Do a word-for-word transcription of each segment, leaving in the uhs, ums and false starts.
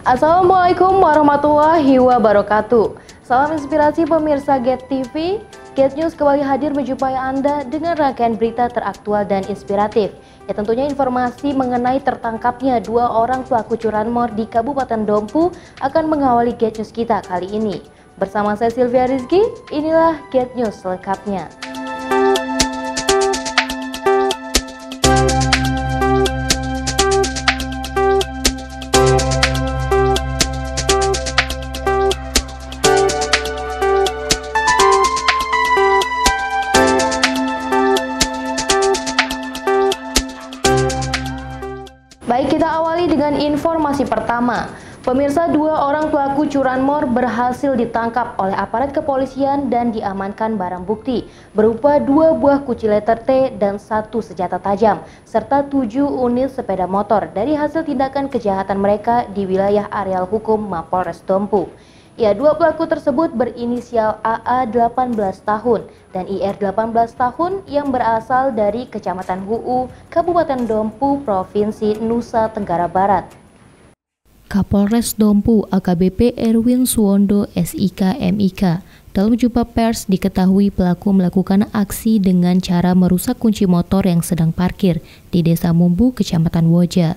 Assalamualaikum warahmatullahi wabarakatuh. Salam inspirasi pemirsa Get T V. Get News kembali hadir menjumpai Anda dengan rangkaian berita teraktual dan inspiratif. Ya, tentunya informasi mengenai tertangkapnya dua orang pelaku curanmor di Kabupaten Dompu akan mengawali Get News kita kali ini. Bersama saya Sylvia Rizky, inilah Get News selengkapnya. Baik, kita awali dengan informasi pertama. Pemirsa, dua orang pelaku curanmor berhasil ditangkap oleh aparat kepolisian dan diamankan barang bukti berupa dua buah kunci letter T dan satu senjata tajam serta tujuh unit sepeda motor dari hasil tindakan kejahatan mereka di wilayah areal hukum Mapolres Dompu. Ya, dua pelaku tersebut berinisial A A delapan belas tahun dan I R delapan belas tahun yang berasal dari Kecamatan Huu, Kabupaten Dompu, Provinsi Nusa Tenggara Barat. Kapolres Dompu A K B P Erwin Suwondo S I K M I K dalam jumpa pers diketahui pelaku melakukan aksi dengan cara merusak kunci motor yang sedang parkir di Desa Mumbu, Kecamatan Woja.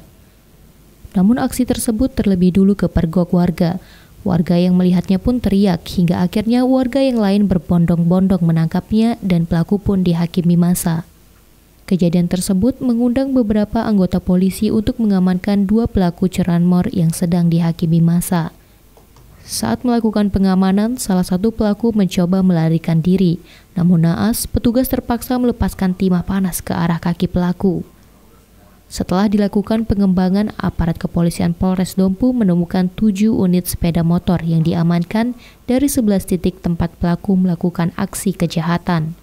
Namun aksi tersebut terlebih dulu kepergok warga. Warga yang melihatnya pun teriak hingga akhirnya warga yang lain berbondong-bondong menangkapnya dan pelaku pun dihakimi massa. Kejadian tersebut mengundang beberapa anggota polisi untuk mengamankan dua pelaku curanmor yang sedang dihakimi massa. Saat melakukan pengamanan, salah satu pelaku mencoba melarikan diri, namun naas petugas terpaksa melepaskan timah panas ke arah kaki pelaku. Setelah dilakukan pengembangan, aparat kepolisian Polres Dompu menemukan tujuh unit sepeda motor yang diamankan dari sebelas titik tempat pelaku melakukan aksi kejahatan.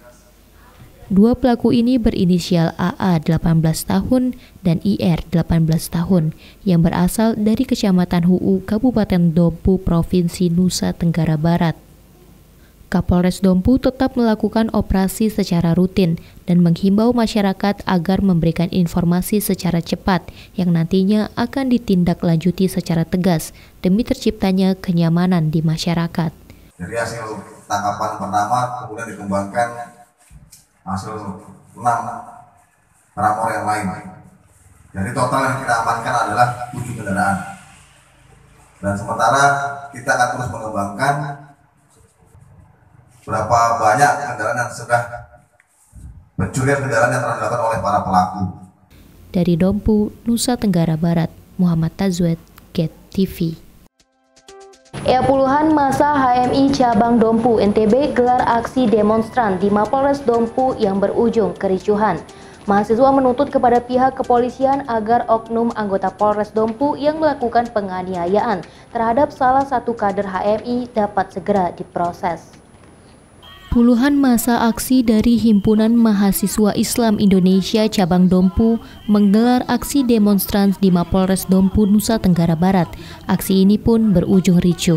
Dua pelaku ini berinisial A A delapan belas tahun dan I R delapan belas tahun yang berasal dari Kecamatan Huu, Kabupaten Dompu, Provinsi Nusa Tenggara Barat. Kapolres Dompu tetap melakukan operasi secara rutin dan menghimbau masyarakat agar memberikan informasi secara cepat yang nantinya akan ditindaklanjuti secara tegas demi terciptanya kenyamanan di masyarakat. Dari hasil tangkapan pertama kemudian dikembangkan hasil enam rapor yang lain. Jadi total yang kita amankan adalah tujuh kendaraan. Dan sementara kita akan terus mengembangkan berapa banyak kendaraan yang sudah pencurian kendaraan yang telah dilakukan oleh para pelaku. Dari Dompu, Nusa Tenggara Barat, Muhammad Tazwed, Get T V. Ya, puluhan massa H M I cabang Dompu N T B gelar aksi demonstran di Mapolres Dompu yang berujung kericuhan. Mahasiswa menuntut kepada pihak kepolisian agar oknum anggota Polres Dompu yang melakukan penganiayaan terhadap salah satu kader H M I dapat segera diproses. Puluhan massa aksi dari Himpunan Mahasiswa Islam Indonesia Cabang Dompu menggelar aksi demonstran di Mapolres Dompu, Nusa Tenggara Barat. Aksi ini pun berujung ricuh.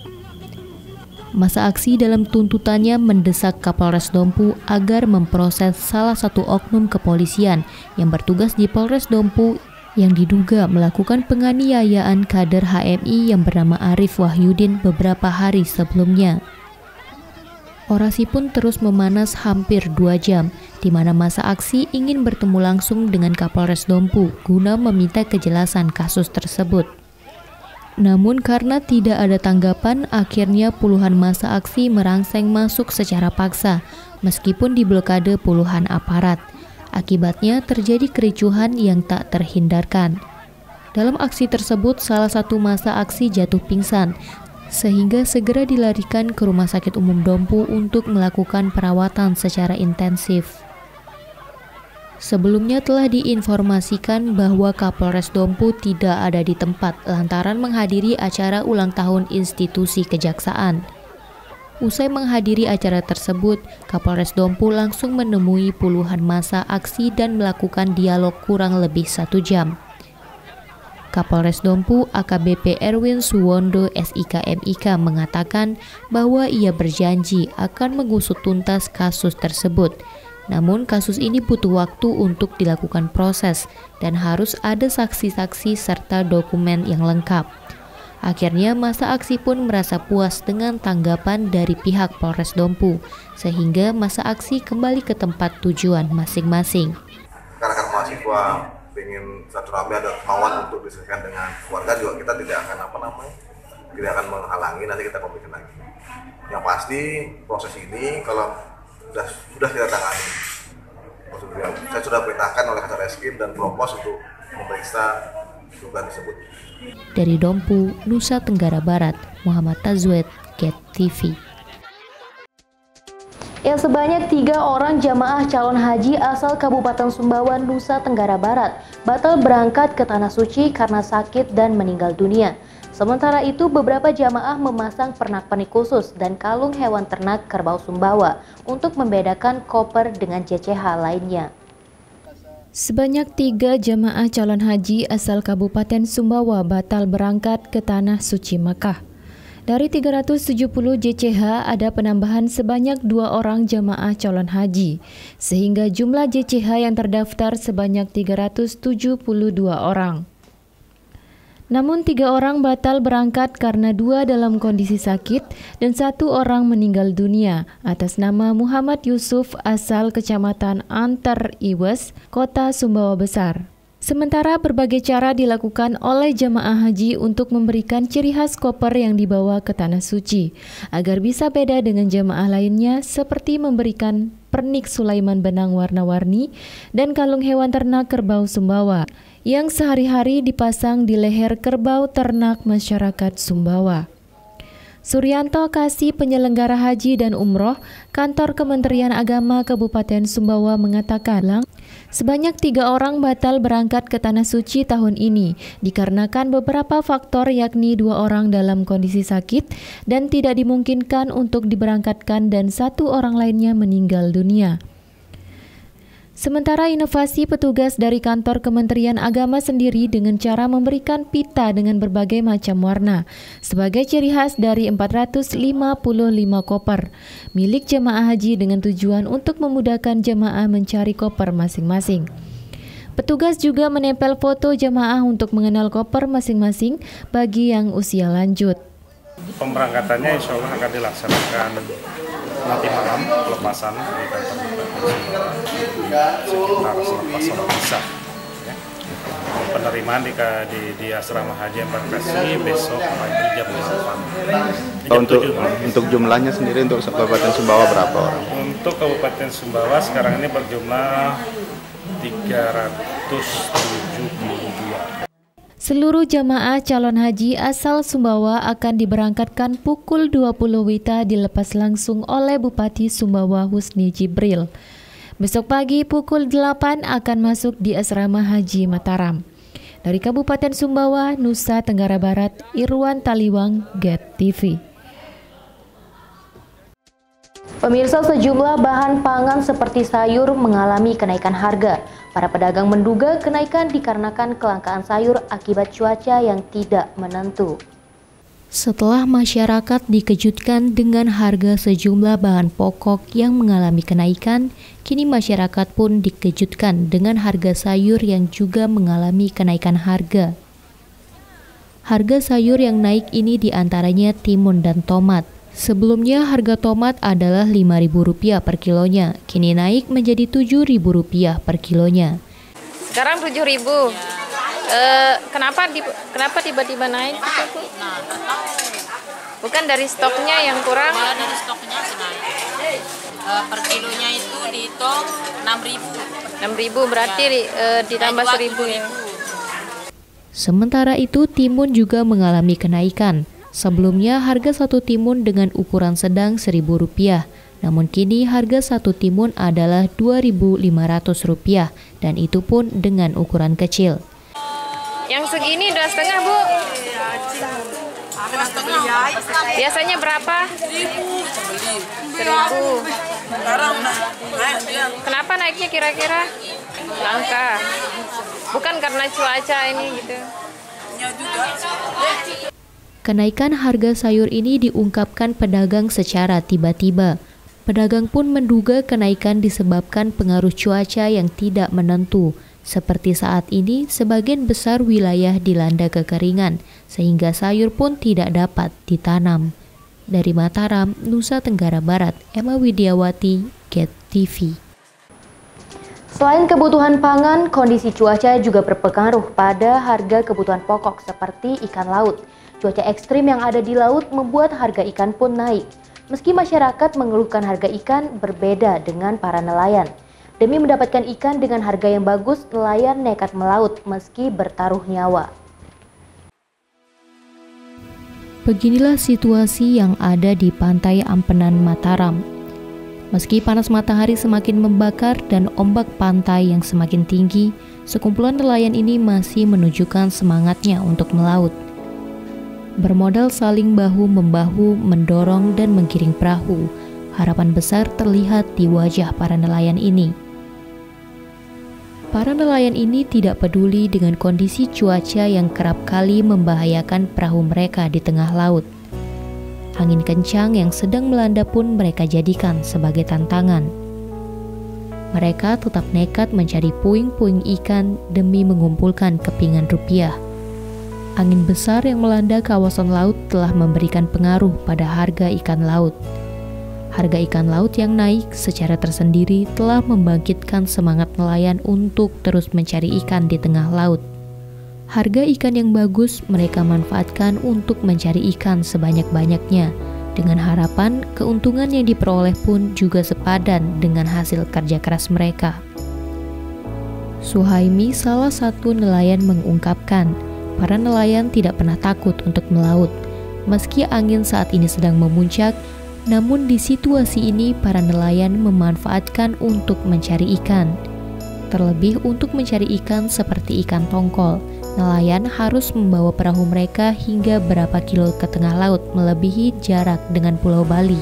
Massa aksi dalam tuntutannya mendesak Kapolres Dompu agar memproses salah satu oknum kepolisian yang bertugas di Polres Dompu yang diduga melakukan penganiayaan kader H M I yang bernama Arif Wahyudin beberapa hari sebelumnya. Orasi pun terus memanas hampir dua jam, di mana massa aksi ingin bertemu langsung dengan Kapolres Dompu guna meminta kejelasan kasus tersebut. Namun karena tidak ada tanggapan, akhirnya puluhan massa aksi merangsek masuk secara paksa, meskipun diblokade puluhan aparat. Akibatnya terjadi kericuhan yang tak terhindarkan. Dalam aksi tersebut, salah satu massa aksi jatuh pingsan, sehingga segera dilarikan ke Rumah Sakit Umum Dompu untuk melakukan perawatan secara intensif. Sebelumnya telah diinformasikan bahwa Kapolres Dompu tidak ada di tempat lantaran menghadiri acara ulang tahun institusi kejaksaan. Usai menghadiri acara tersebut, Kapolres Dompu langsung menemui puluhan massa aksi dan melakukan dialog kurang lebih satu jam. Kapolres Dompu A K B P Erwin Suwondo S I K M I K mengatakan bahwa ia berjanji akan mengusut tuntas kasus tersebut. Namun kasus ini butuh waktu untuk dilakukan proses dan harus ada saksi-saksi serta dokumen yang lengkap. Akhirnya masa aksi pun merasa puas dengan tanggapan dari pihak Polres Dompu, sehingga masa aksi kembali ke tempat tujuan masing-masing. Karena kan mahasiswa ingin satu rame ada kemauan untuk diselesaikan dengan keluarga juga, kita tidak akan apa namanya tidak akan menghalangi, nanti kita komunikasi lagi. Yang pasti proses ini kalau sudah sudah kita tangani, saya sudah perintahkan oleh Kasat dan Propos untuk memeriksa dugaan tersebut. Dari Dompu, Nusa Tenggara Barat, Muhammad Tazwed, Get T V. Ya, sebanyak tiga orang jamaah calon haji asal Kabupaten Sumbawa, Nusa Tenggara Barat batal berangkat ke Tanah Suci karena sakit dan meninggal dunia. Sementara itu, beberapa jamaah memasang pernak-pernik khusus dan kalung hewan ternak kerbau Sumbawa untuk membedakan koper dengan J C H lainnya. Sebanyak tiga jamaah calon haji asal Kabupaten Sumbawa batal berangkat ke Tanah Suci Makkah. Dari tiga ratus tujuh puluh J C H ada penambahan sebanyak dua orang jamaah calon haji, sehingga jumlah J C H yang terdaftar sebanyak tiga ratus tujuh puluh dua orang. Namun tiga orang batal berangkat karena dua dalam kondisi sakit dan satu orang meninggal dunia atas nama Muhammad Yusuf asal Kecamatan Antar Iwes, Kota Sumbawa Besar. Sementara berbagai cara dilakukan oleh jamaah haji untuk memberikan ciri khas koper yang dibawa ke Tanah Suci, agar bisa beda dengan jamaah lainnya seperti memberikan pernik Sulaiman benang warna-warni dan kalung hewan ternak kerbau Sumbawa, yang sehari-hari dipasang di leher kerbau ternak masyarakat Sumbawa. Suryanto Kasih, penyelenggara haji dan umroh, Kantor Kementerian Agama Kabupaten Sumbawa mengatakan, sebanyak tiga orang batal berangkat ke Tanah Suci tahun ini dikarenakan beberapa faktor, yakni dua orang dalam kondisi sakit dan tidak dimungkinkan untuk diberangkatkan dan satu orang lainnya meninggal dunia. Sementara inovasi petugas dari kantor Kementerian Agama sendiri dengan cara memberikan pita dengan berbagai macam warna sebagai ciri khas dari empat ratus lima puluh lima koper milik jemaah haji dengan tujuan untuk memudahkan jemaah mencari koper masing-masing. Petugas juga menempel foto jemaah untuk mengenal koper masing-masing bagi yang usia lanjut. Pemberangkatannya insya Allah akan dilaksanakan nanti malam, pelepasan di kantor sekitar selepas sholat isya. Ya. Penerimaan di, di, di asrama haji Embarkasi besok pagi jam delapan. Oh, untuk, untuk jumlahnya sendiri untuk Kabupaten Sumbawa berapa orang? Untuk Kabupaten Sumbawa sekarang ini berjumlah tiga ratus tujuh puluh dua. Seluruh jamaah calon haji asal Sumbawa akan diberangkatkan pukul dua puluh wita dilepas langsung oleh Bupati Sumbawa Husni Jibril. Besok pagi pukul delapan akan masuk di Asrama Haji Mataram. Dari Kabupaten Sumbawa, Nusa Tenggara Barat, Irwan Taliwang, Get T V. Pemirsa, sejumlah bahan pangan seperti sayur mengalami kenaikan harga. Para pedagang menduga kenaikan dikarenakan kelangkaan sayur akibat cuaca yang tidak menentu. Setelah masyarakat dikejutkan dengan harga sejumlah bahan pokok yang mengalami kenaikan, kini masyarakat pun dikejutkan dengan harga sayur yang juga mengalami kenaikan harga. Harga sayur yang naik ini diantaranya timun dan tomat. Sebelumnya harga tomat adalah lima ribu rupiah per kilonya, kini naik menjadi tujuh ribu rupiah per kilonya. Sekarang tujuh ribu. E, kenapa di, kenapa tiba-tiba naik? Nah, bukan dari stoknya yang kurang? Malah dari stoknya naik. E, per kilonya itu dihitung enam ribu. enam ribu berarti ya. e, ditambah seribu ya. Sementara itu timun juga mengalami kenaikan. Sebelumnya harga satu timun dengan ukuran sedang seribu rupiah, namun kini harga satu timun adalah dua ribu lima ratus rupiah dan itu pun dengan ukuran kecil. Yang segini dua setengah bu? Dua setengah. Biasanya berapa? Seribu. Kenapa naiknya kira-kira? Langka. Bukan karena cuaca ini gitu. Kenaikan harga sayur ini diungkapkan pedagang secara tiba-tiba. Pedagang pun menduga kenaikan disebabkan pengaruh cuaca yang tidak menentu, Seperti saat ini, sebagian besar wilayah dilanda kekeringan, sehingga sayur pun tidak dapat ditanam. Dari Mataram, Nusa Tenggara Barat, Emma Widiawati, Get T V. Selain kebutuhan pangan, kondisi cuaca juga berpengaruh pada harga kebutuhan pokok seperti ikan laut. Cuaca ekstrim yang ada di laut membuat harga ikan pun naik. Meski masyarakat mengeluhkan harga ikan berbeda dengan para nelayan. Demi mendapatkan ikan dengan harga yang bagus, nelayan nekat melaut meski bertaruh nyawa. Beginilah situasi yang ada di pantai Ampenan Mataram. Meski panas matahari semakin membakar dan ombak pantai yang semakin tinggi, sekumpulan nelayan ini masih menunjukkan semangatnya untuk melaut. Bermodal saling bahu-membahu mendorong dan menggiring perahu, harapan besar terlihat di wajah para nelayan ini. Para nelayan ini tidak peduli dengan kondisi cuaca yang kerap kali membahayakan perahu mereka di tengah laut. Angin kencang yang sedang melanda pun mereka jadikan sebagai tantangan. Mereka tetap nekat mencari puing-puing ikan demi mengumpulkan kepingan rupiah. Angin besar yang melanda kawasan laut telah memberikan pengaruh pada harga ikan laut. Harga ikan laut yang naik secara tersendiri telah membangkitkan semangat nelayan untuk terus mencari ikan di tengah laut. Harga ikan yang bagus mereka manfaatkan untuk mencari ikan sebanyak-banyaknya, dengan harapan keuntungan yang diperoleh pun juga sepadan dengan hasil kerja keras mereka. Suhaimi, salah satu nelayan, mengungkapkan, para nelayan tidak pernah takut untuk melaut. Meski angin saat ini sedang memuncak, namun di situasi ini para nelayan memanfaatkan untuk mencari ikan. Terlebih untuk mencari ikan seperti ikan tongkol, nelayan harus membawa perahu mereka hingga berapa kilo ke tengah laut, melebihi jarak dengan Pulau Bali.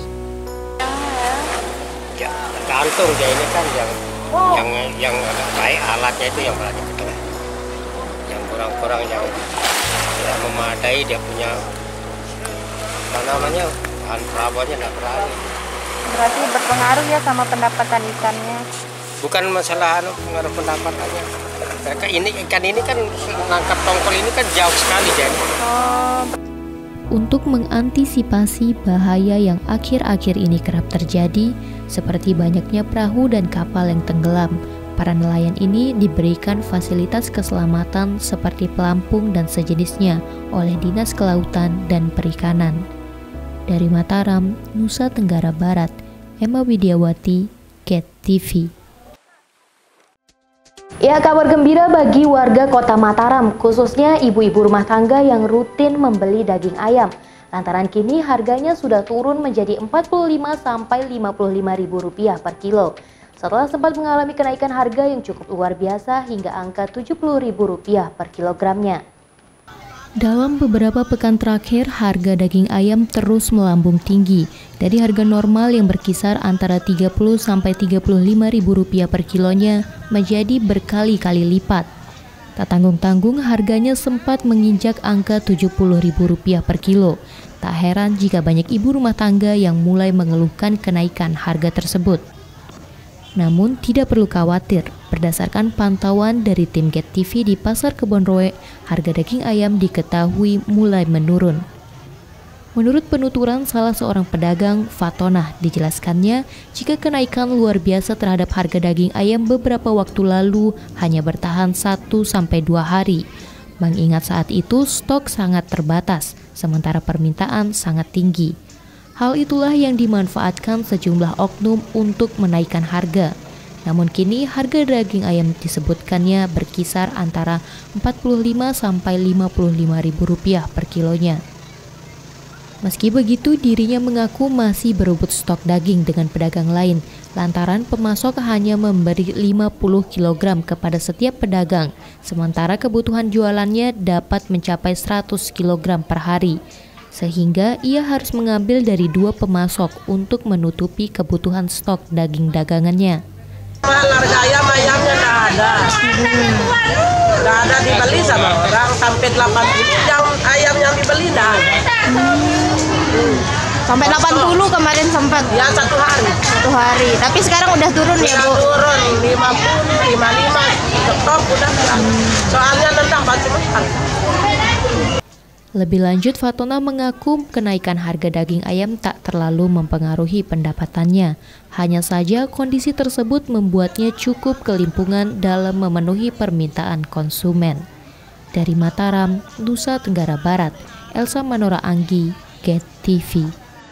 Ya, tergantung ya, ini kan yang yang yang baik alatnya itu yang berada di tengah. Yang kurang-kurang yang tidak memadai, dia punya apa namanya? Perabotannya tidak berani. Berarti berpengaruh ya sama pendapatan ikannya? Bukan masalah anu, pengaruh pendapatannya. Mereka ini ikan ini kan menangkap tongkol ini kan jauh sekali jadi. Oh. Untuk mengantisipasi bahaya yang akhir-akhir ini kerap terjadi, seperti banyaknya perahu dan kapal yang tenggelam, para nelayan ini diberikan fasilitas keselamatan seperti pelampung dan sejenisnya oleh Dinas Kelautan dan Perikanan. Dari Mataram, Nusa Tenggara Barat, Emma Widiawati, Get T V. Ya, kabar gembira bagi warga Kota Mataram, khususnya ibu-ibu rumah tangga yang rutin membeli daging ayam. Lantaran kini harganya sudah turun menjadi empat puluh lima sampai lima puluh lima ribu rupiah per kilo. Setelah sempat mengalami kenaikan harga yang cukup luar biasa hingga angka tujuh puluh ribu rupiah per kilogramnya. Dalam beberapa pekan terakhir, harga daging ayam terus melambung tinggi dari harga normal yang berkisar antara tiga puluh sampai tiga puluh lima ribu rupiah per kilonya menjadi berkali-kali lipat. Tak tanggung-tanggung harganya sempat menginjak angka tujuh puluh ribu rupiah per kilo. Tak heran jika banyak ibu rumah tangga yang mulai mengeluhkan kenaikan harga tersebut. Namun tidak perlu khawatir, berdasarkan pantauan dari tim Get T V di Pasar Kebonroe, harga daging ayam diketahui mulai menurun. Menurut penuturan salah seorang pedagang, Fatonah, dijelaskannya jika kenaikan luar biasa terhadap harga daging ayam beberapa waktu lalu hanya bertahan satu sampai dua hari. Mengingat saat itu stok sangat terbatas, sementara permintaan sangat tinggi. Hal itulah yang dimanfaatkan sejumlah oknum untuk menaikkan harga. Namun kini harga daging ayam disebutkannya berkisar antara empat puluh lima sampai lima puluh lima ribu rupiah per kilonya. Meski begitu, dirinya mengaku masih berebut stok daging dengan pedagang lain, lantaran pemasok hanya memberi lima puluh kilogram kepada setiap pedagang, sementara kebutuhan jualannya dapat mencapai seratus kilogram per hari. Sehingga ia harus mengambil dari dua pemasok untuk menutupi kebutuhan stok daging dagangannya. Harga ayam ayamnya nggak ada, nggak ada dibeli sama orang sampai delapan puluh yang ayam yang dibeli nggak ada. Hmm. Sampai delapan puluh kemarin sempat. Ya satu hari. Satu hari. Tapi sekarang udah turun ya, Bu? Turun lima puluh, lima puluh lima. Stop udah. Hmm. Soalnya nendang batu besar. Lebih lanjut, Fatona mengaku kenaikan harga daging ayam tak terlalu mempengaruhi pendapatannya. Hanya saja kondisi tersebut membuatnya cukup kelimpungan dalam memenuhi permintaan konsumen. Dari Mataram, Nusa Tenggara Barat, Elsa Manora Anggi, Get T V.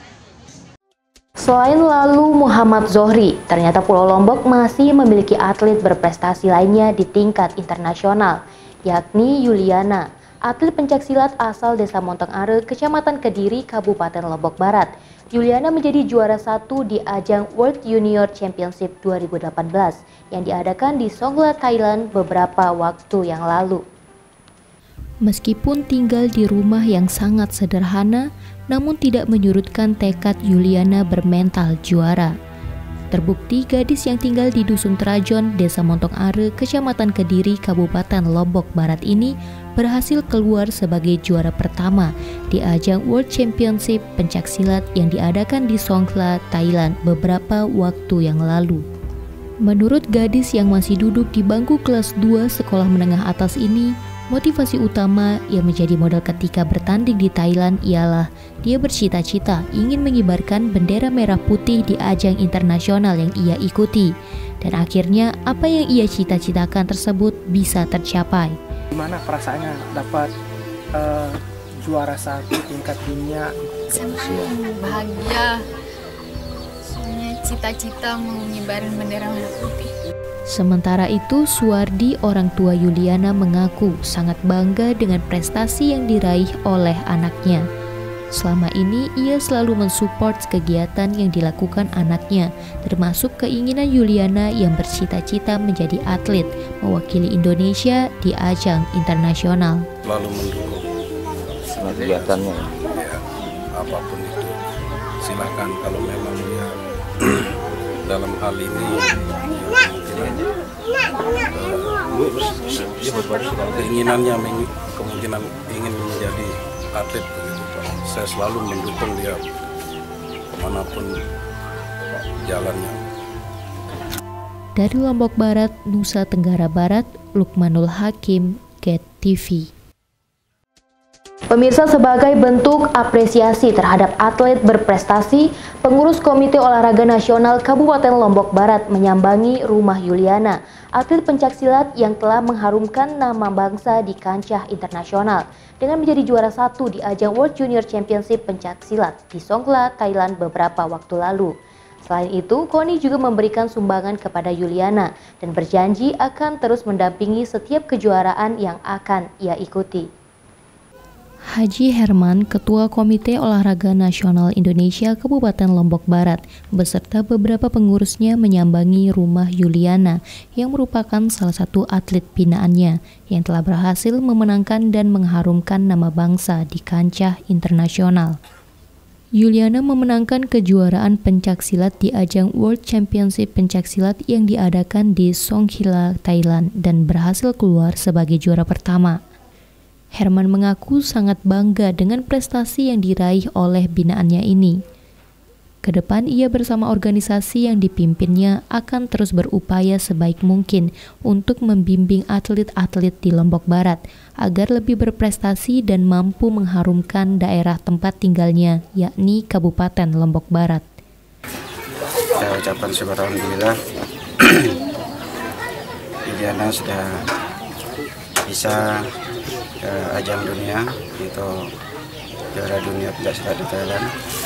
Selain lalu Muhammad Zohri, ternyata Pulau Lombok masih memiliki atlet berprestasi lainnya di tingkat internasional, yakni Yuliana, atlet pencaksilat asal Desa Montong Are, Kecamatan Kediri, Kabupaten Lombok Barat. Yuliana menjadi juara satu di ajang World Junior Championship dua ribu delapan belas yang diadakan di Songkhla, Thailand beberapa waktu yang lalu. Meskipun tinggal di rumah yang sangat sederhana, namun tidak menyurutkan tekad Yuliana bermental juara. Terbukti gadis yang tinggal di Dusun Trajon, Desa Montong Are, Kecamatan Kediri, Kabupaten Lombok Barat ini berhasil keluar sebagai juara pertama di ajang World Championship pencaksilat yang diadakan di Songkhla, Thailand beberapa waktu yang lalu. Menurut gadis yang masih duduk di bangku kelas dua sekolah menengah atas ini, motivasi utama yang menjadi modal ketika bertanding di Thailand ialah dia bercita-cita ingin mengibarkan bendera merah putih di ajang internasional yang ia ikuti. Dan akhirnya apa yang ia cita-citakan tersebut bisa tercapai. Gimana perasaannya dapat uh, juara satu tingkat dunia? Senang, bahagia. Soalnya cita-cita mau ngibarin bendera merah putih. Sementara itu, Suwardi, orang tua Yuliana, mengaku sangat bangga dengan prestasi yang diraih oleh anaknya. Selama ini, ia selalu mensupport kegiatan yang dilakukan anaknya, termasuk keinginan Yuliana yang bercita-cita menjadi atlet mewakili Indonesia di ajang internasional. Selalu mendukung semua kegiatannya. Ya, apapun itu, silakan kalau memang dia dalam hal ini keinginannya kemungkinan ingin menjadi atlet begitu, saya selalu mendukung dia kemanapun jalannya. Dari Lombok Barat, Nusa Tenggara Barat, Lukmanul Hakim, Get T V. Pemirsa, sebagai bentuk apresiasi terhadap atlet berprestasi, pengurus Komite Olahraga Nasional Kabupaten Lombok Barat menyambangi rumah Yuliana, atlet pencaksilat yang telah mengharumkan nama bangsa di kancah internasional dengan menjadi juara satu di ajang World Junior Championship pencaksilat di Songkhla, Thailand beberapa waktu lalu. Selain itu, Koni juga memberikan sumbangan kepada Yuliana dan berjanji akan terus mendampingi setiap kejuaraan yang akan ia ikuti. Haji Herman, Ketua Komite Olahraga Nasional Indonesia Kabupaten Lombok Barat, beserta beberapa pengurusnya menyambangi rumah Yuliana yang merupakan salah satu atlet binaannya yang telah berhasil memenangkan dan mengharumkan nama bangsa di kancah internasional. Yuliana memenangkan kejuaraan pencaksilat di ajang World Championship pencaksilat yang diadakan di Songkhla, Thailand dan berhasil keluar sebagai juara pertama. Herman mengaku sangat bangga dengan prestasi yang diraih oleh binaannya ini. Kedepan ia bersama organisasi yang dipimpinnya akan terus berupaya sebaik mungkin untuk membimbing atlet-atlet di Lombok Barat agar lebih berprestasi dan mampu mengharumkan daerah tempat tinggalnya, yakni Kabupaten Lombok Barat. Saya ucapkan syukur alhamdulillah, Yuliana sudah bisa ke ajang dunia, itu juara dunia pencaksilat di Thailand.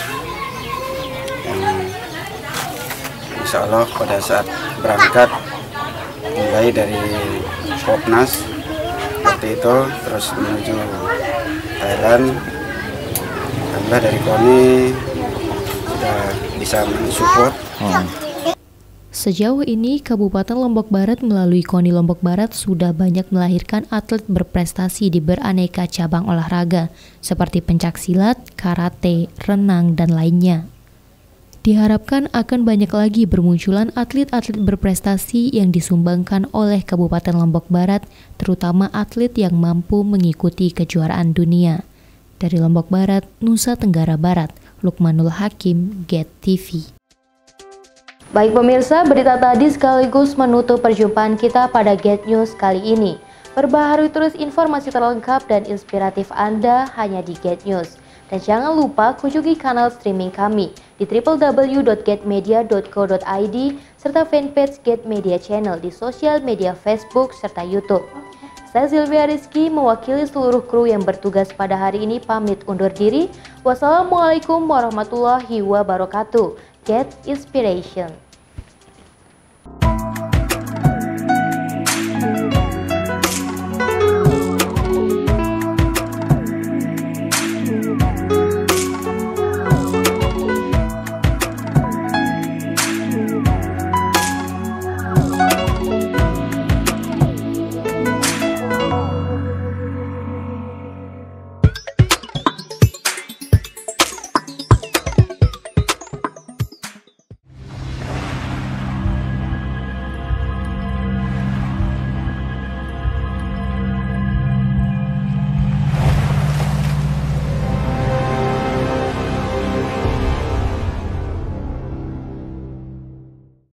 Yang insya Allah pada saat berangkat mulai dari Popnas seperti itu terus menuju Thailand, alhamdulillah dari Koni sudah bisa mensupport. Hmm. Sejauh ini, Kabupaten Lombok Barat melalui Koni Lombok Barat sudah banyak melahirkan atlet berprestasi di beraneka cabang olahraga, seperti pencaksilat, karate, renang, dan lainnya. Diharapkan akan banyak lagi bermunculan atlet-atlet berprestasi yang disumbangkan oleh Kabupaten Lombok Barat, terutama atlet yang mampu mengikuti kejuaraan dunia. Dari Lombok Barat, Nusa Tenggara Barat, Lukmanul Hakim, Get T V. Baik pemirsa, berita tadi sekaligus menutup perjumpaan kita pada Get News kali ini. Perbaharui terus informasi terlengkap dan inspiratif Anda hanya di Get News. Dan jangan lupa kunjungi kanal streaming kami di w w w dot get media dot co dot i d serta fanpage Get Media Channel di sosial media Facebook serta YouTube. Saya Sylvia Rizky mewakili seluruh kru yang bertugas pada hari ini pamit undur diri. Wassalamualaikum warahmatullahi wabarakatuh. Get Inspiration.